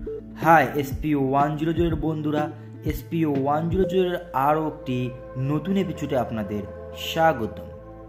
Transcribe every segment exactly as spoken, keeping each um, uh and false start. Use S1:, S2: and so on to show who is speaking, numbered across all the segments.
S1: High SP one zero জিরোর বন্ধুরা, SP one zero জিরোর আরও একটি নতুন এপিসোডে আপনাদের স্বাগতম।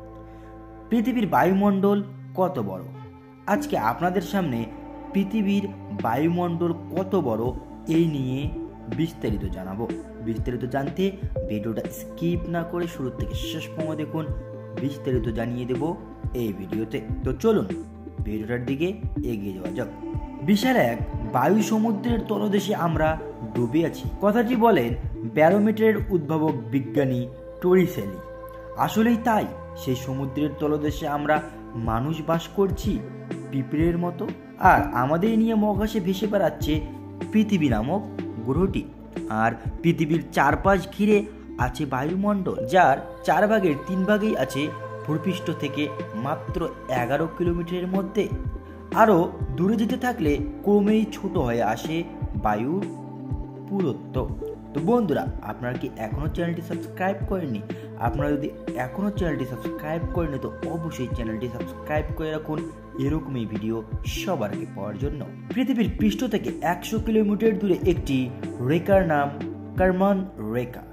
S1: পৃথিবীর বায়ুমণ্ডল কত বড়? আজকে আপনাদের সামনে পৃথিবীর বায়ুমণ্ডল কত বড় এই নিয়ে বিস্তারিত জানাবো। বিস্তারিত জানতে ভিডিওটা স্কিপ না করে শুরু থেকে শেষ পর্যন্ত দেখুন, বিস্তারিত জানিয়ে দেব এই ভিডিওতে। তো চলুন ভিডিওটার দিকে এগিয়ে যাওয়া যাক। বিশাল এক বায়ু সমুদ্রের তলদেশে আমরা ডুবে আছি, কথাটি বলেন ব্যারোমিটারের উদ্ভাবক বিজ্ঞানী টরিসেলি। আসলেই তাই, সেই সমুদ্রের তলদেশে আমরা মানুষ বাস করছি পিঁপড়ের মতো, আর আমাদের নিয়ে মহাকাশে ভেসে বেড়াচ্ছে পৃথিবী নামক গ্রহটি। আর পৃথিবীর চারপাশ ঘিরে আছে বায়ুমণ্ডল, যার চার ভাগের তিন ভাগেই আছে ভূপৃষ্ঠ থেকে মাত্র এগারো কিলোমিটারের মধ্যে। আরও দূরে যেতে থাকলে ক্রমেই ছোট হয়ে আসে বায়ুর পুরুত্ব। তো বন্ধুরা, আপনারা কি এখনও চ্যানেলটি সাবস্ক্রাইব করেননি? আপনারা যদি এখনও চ্যানেলটি সাবস্ক্রাইব করেননি তো অবশ্যই চ্যানেলটি সাবস্ক্রাইব করে রাখুন এরকমই ভিডিও সবার আগে পাওয়ার জন্য। পৃথিবীর পৃষ্ঠ থেকে একশো কিলোমিটার দূরে একটি রেখার নাম কার্মান রেখা।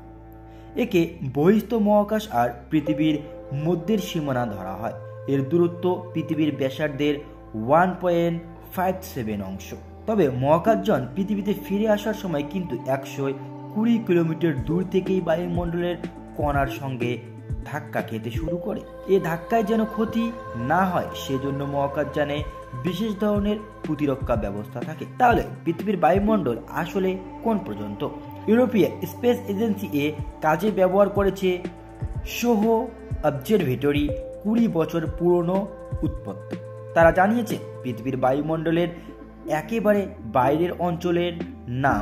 S1: একে বহিস্থ মহাকাশ আর পৃথিবীর মধ্যের সীমানা ধরা হয়। এর দূরত্ব পৃথিবীর ব্যাসার্ধের ওয়ান পয়েন্ট ফাইভ সেভেন অংশ। তবে মহাকাশযান পৃথিবীতে ফিরে আসার সময় কিন্তু একশো কুড়ি কিলোমিটার দূর থেকেই বায়ুমণ্ডলের কণার সঙ্গে ধাক্কা খেতে শুরু করে। এ ধাক্কায় যেন ক্ষতি না হয় সেজন্য মহাকাশযানে বিশেষ ধরনের প্রতিরক্ষা ব্যবস্থা থাকে। তাহলে পৃথিবীর বায়ুমণ্ডল আসলে কোন পর্যন্ত? ইউরোপীয় স্পেস এজেন্সি এ কাজে ব্যবহার করেছে সোহো অবজারভেটরি কুড়ি বছর পুরনো উৎপত্তি। তারা জানিয়েছে পৃথিবীর বায়ুমণ্ডলের একেবারে বাইরের অঞ্চলের নাম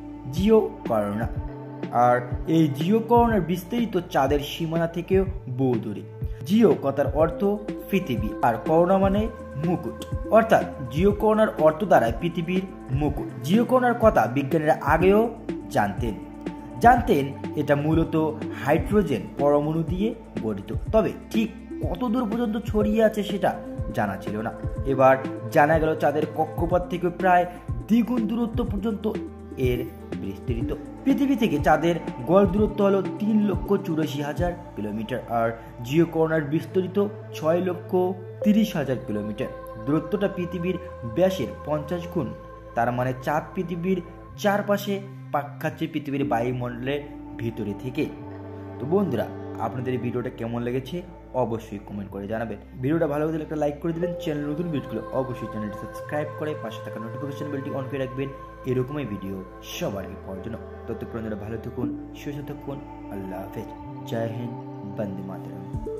S1: জিওকর্ণা, আর এই জিওকর্ণার বিস্তারিত চাঁদের সীমানা থেকেও বহু দূরে। জিও কথার অর্থ পৃথিবী, আর কর্ণা মানে মুকুট, অর্থাৎ জিওকর্ণার অর্থ দ্বারায় পৃথিবীর মুকুট। জিওকর্ণার কথা বিজ্ঞানীরা আগেও জানতেন জানতেন এটা মূলত হাইড্রোজেন পরমাণু দিয়ে গঠিত, তবে ঠিক কত দূর পর্যন্ত ছড়িয়ে আছে সেটা জানা ছিল না। এবার জানা গেল চাঁদের কক্ষপথ থেকে প্রায় দ্বিগুণ দূরত্ব পর্যন্ত এর বিস্তৃত। পৃথিবী থেকে চাঁদের গড় দূরত্ব হলো তিন লক্ষ চুরাশি হাজার কিলোমিটার, আর জিওকর্ণার বিস্তৃত ছয় লক্ষ তিরিশ হাজার কিলোমিটার। দূরত্বটা পৃথিবীর ব্যাসের পঞ্চাশ গুণ। তার মানে চাঁদ পৃথিবীর চারপাশে পাক খাচ্ছে পৃথিবীর বায়ুমণ্ডলের ভিতরে থেকে। তো বন্ধুরা, আপনাদের এই ভিডিওটা কেমন লেগেছে অবশ্যই কমেন্ট করে জানাবেন। ভিডিওটা ভালো লাগলে একটা লাইক করে দেবেন। চ্যানেল নতুন ভিডিওগুলো অবশ্যই চ্যানেলটি সাবস্ক্রাইব করে পাশে থাকা নোটিফিকেশন বেলটি অন করে রাখবেন এরকমই ভিডিও সবার আগে পাওয়ার জন্য। ততক্ষণ ভালো থাকুন, সুস্থ থাকুন। আল্লাহ হাফেজ। জয় হিন্দ, বন্দে মাতরম।